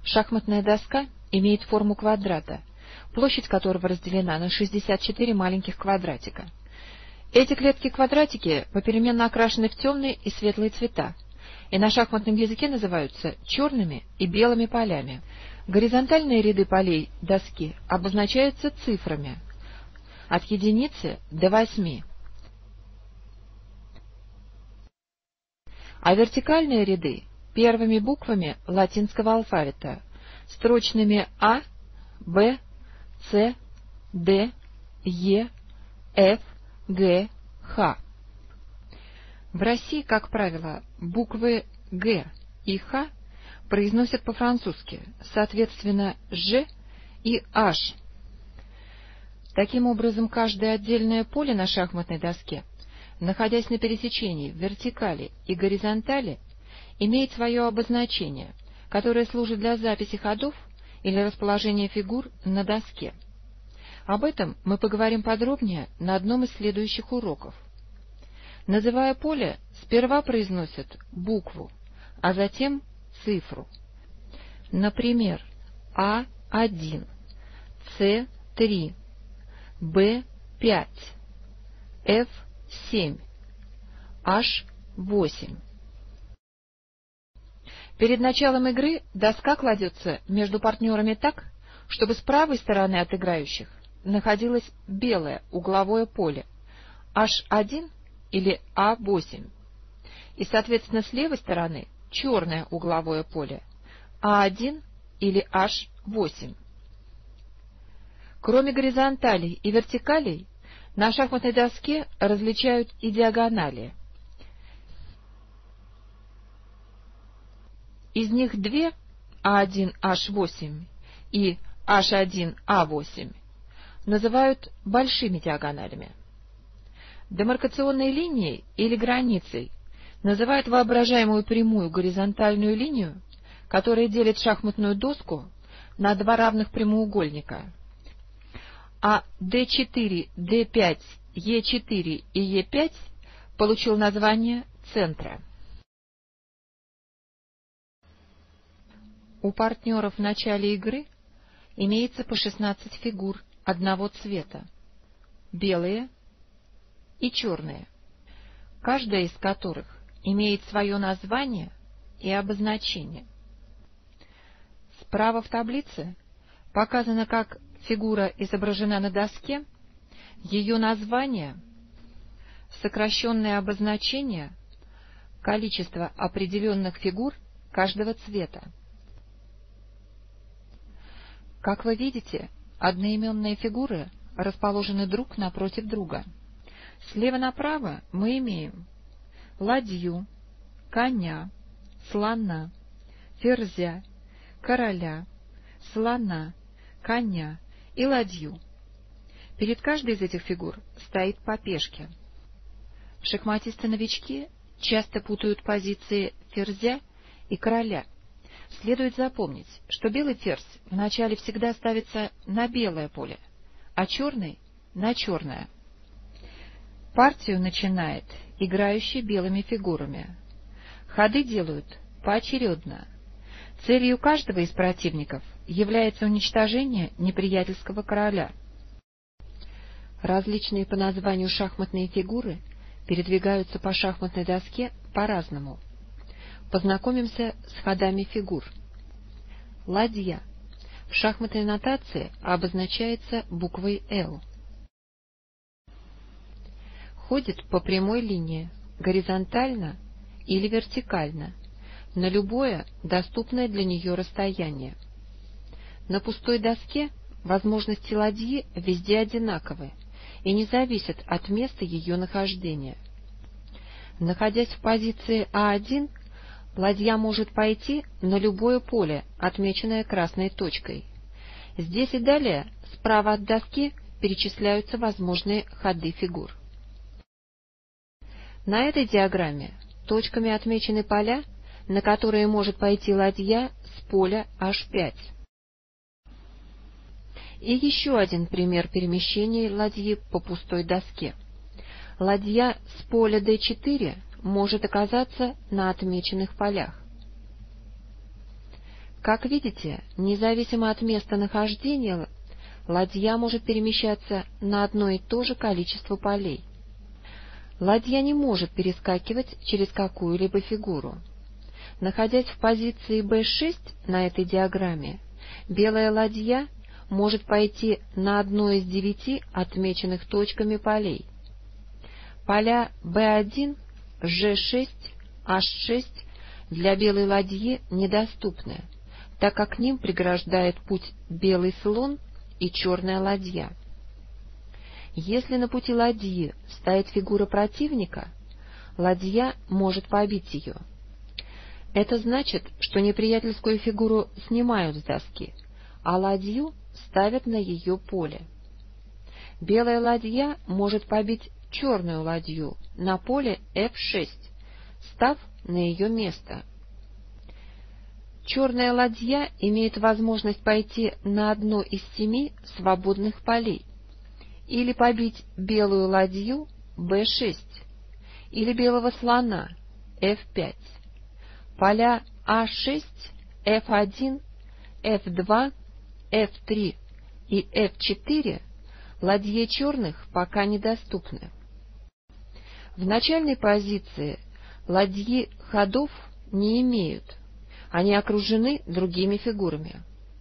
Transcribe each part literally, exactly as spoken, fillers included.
Шахматная доска имеет форму квадрата, площадь которого разделена на шестьдесят четыре маленьких квадратика. Эти клетки-квадратики попеременно окрашены в темные и светлые цвета, и на шахматном языке называются черными и белыми полями. Горизонтальные ряды полей доски обозначаются цифрами от единицы до восьми, а вертикальные ряды — первыми буквами латинского алфавита, строчными А, Б, С, Д, Е, Ф, Г, Х. В России, как правило, буквы Г и Х произносят по-французски, соответственно, Ж и H. Таким образом, каждое отдельное поле на шахматной доске, находясь на пересечении вертикали и горизонтали, имеет свое обозначение, которое служит для записи ходов или расположения фигур на доске. Об этом мы поговорим подробнее на одном из следующих уроков. Называя поле, сперва произносят букву, а затем цифру. Например, А один, С три, Б пять, Ф семь, H восемь. Перед началом игры доска кладется между партнерами так, чтобы с правой стороны от играющих находилось белое угловое поле H один или А восемь, и, соответственно, с левой стороны черное угловое поле А один или H восемь. Кроме горизонталей и вертикалей, на шахматной доске различают и диагонали. Из них две А один H восемь и H один А восемь называют большими диагоналями. Демаркационной линией или границей называют воображаемую прямую горизонтальную линию, которая делит шахматную доску на два равных прямоугольника, а Д четыре, Д пять, Е четыре и Е пять получил название центра. У партнеров в начале игры имеется по шестнадцать фигур одного цвета, белые и черные, каждая из которых имеет свое название и обозначение. Справа в таблице показано, как фигура изображена на доске, ее название, сокращенное обозначение, количество определенных фигур каждого цвета. Как вы видите, одноименные фигуры расположены друг напротив друга. Слева направо мы имеем ладью, коня, слона, ферзя, короля, слона, коня и ладью. Перед каждой из этих фигур стоит по пешке. Шахматисты-новички часто путают позиции ферзя и короля. Следует запомнить, что белый ферзь вначале всегда ставится на белое поле, а черный — на черное. Партию начинает играющий белыми фигурами. Ходы делают поочередно. Целью каждого из противников является уничтожение неприятельского короля. Различные по названию шахматные фигуры передвигаются по шахматной доске по-разному. Познакомимся с ходами фигур. Ладья в шахматной нотации обозначается буквой Л. Ходит по прямой линии, горизонтально или вертикально, на любое доступное для нее расстояние. На пустой доске возможности ладьи везде одинаковы и не зависят от места ее нахождения. Находясь в позиции А один, ладья может пойти на любое поле, отмеченное красной точкой. Здесь и далее справа от доски перечисляются возможные ходы фигур. На этой диаграмме точками отмечены поля, на которые может пойти ладья с поля H пять. И еще один пример перемещения ладьи по пустой доске. Ладья с поля Д четыре может оказаться на отмеченных полях. Как видите, независимо от места нахождения, ладья может перемещаться на одно и то же количество полей. Ладья не может перескакивать через какую-либо фигуру. Находясь в позиции бэ шесть на этой диаграмме, белая ладья может пойти на одно из девяти отмеченных точками полей. Поля бэ один, жэ шесть, аш шесть для белой ладьи недоступны, так как к ним преграждает путь белый слон и черная ладья. Если на пути ладьи стоит фигура противника, ладья может побить ее. Это значит, что неприятельскую фигуру снимают с доски, а ладью ставят на ее поле. Белая ладья может побить черную ладью на поле эф шесть, став на ее место. Черная ладья имеет возможность пойти на одно из семи свободных полей, или побить белую ладью бэ шесть, или белого слона эф пять. Поля а шесть, эф один, эф два, эф три и эф четыре ладье черных пока недоступны. В начальной позиции ладьи ходов не имеют, они окружены другими фигурами.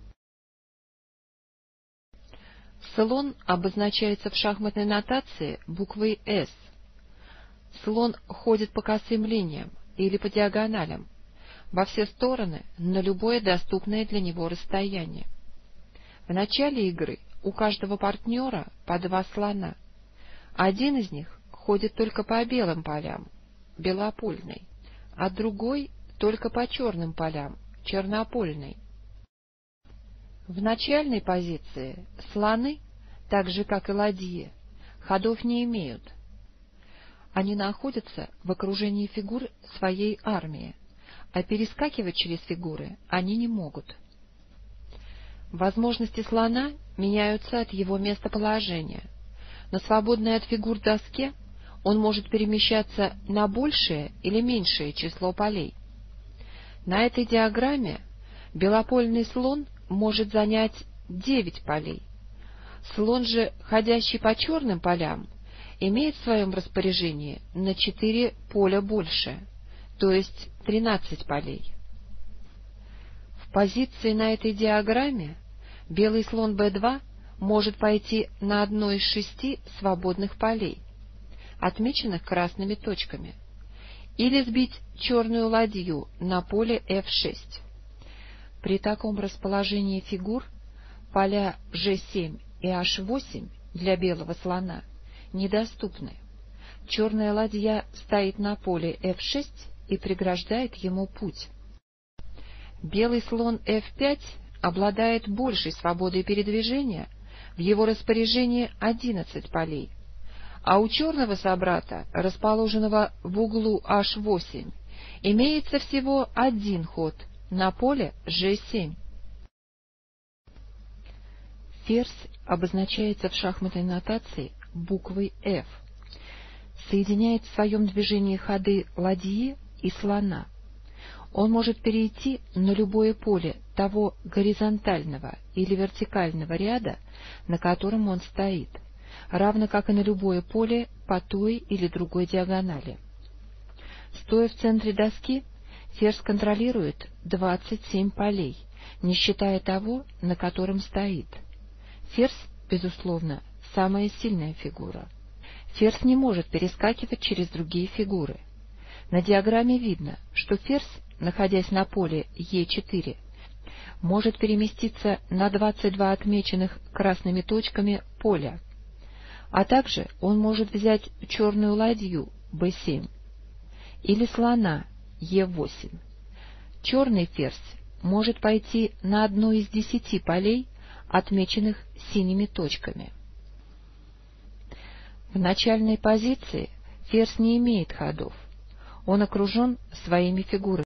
Слон обозначается в шахматной нотации буквой «С». Слон ходит по косым линиям или по диагоналям, во все стороны на любое доступное для него расстояние. В начале игры у каждого партнера по два слона. Один из них ходит только по белым полям, белопольный, а другой только по черным полям, чернопольный. В начальной позиции слоны, так же как и ладьи, ходов не имеют. Они находятся в окружении фигур своей армии, а перескакивать через фигуры они не могут. Возможности слона меняются от его местоположения. На свободной от фигур доске он может перемещаться на большее или меньшее число полей. На этой диаграмме белопольный слон может занять девять полей. Слон же, ходящий по черным полям, имеет в своем распоряжении на четыре поля больше, то есть тринадцать полей. В позиции на этой диаграмме белый слон бэ два может пойти на одно из шести свободных полей, отмеченных красными точками, или сбить черную ладью на поле эф шесть. При таком расположении фигур поля жэ семь и аш восемь для белого слона недоступны. Черная ладья стоит на поле эф шесть и преграждает ему путь. Белый слон эф пять обладает большей свободой передвижения, в его распоряжении одиннадцать полей, а у черного собрата, расположенного в углу аш восемь, имеется всего один ход на поле жэ семь. Ферзь обозначается в шахматной нотации буквой F. Соединяет в своем движении ходы ладьи и слона. Он может перейти на любое поле того горизонтального или вертикального ряда, на котором он стоит, равно как и на любое поле по той или другой диагонали. Стоя в центре доски, ферзь контролирует двадцать семь полей, не считая того, на котором стоит. Ферзь, безусловно, самая сильная фигура. Ферзь не может перескакивать через другие фигуры. На диаграмме видно, что ферзь, находясь на поле е четыре, может переместиться на двадцать два отмеченных красными точками поля, а также он может взять черную ладью бэ семь или слона е восемь. Черный ферзь может пойти на одно из десяти полей, отмеченных синими точками. В начальной позиции ферзь не имеет ходов, он окружен своими фигурами.